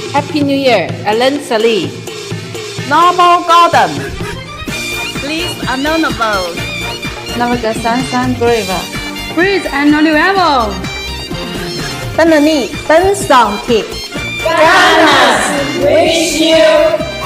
Happy New Year, Alan Sally. Noble Golden. Please unknownable. Navagasan Grave. Praise and Renewal. Benani Ben Song Tip. Ganas wish you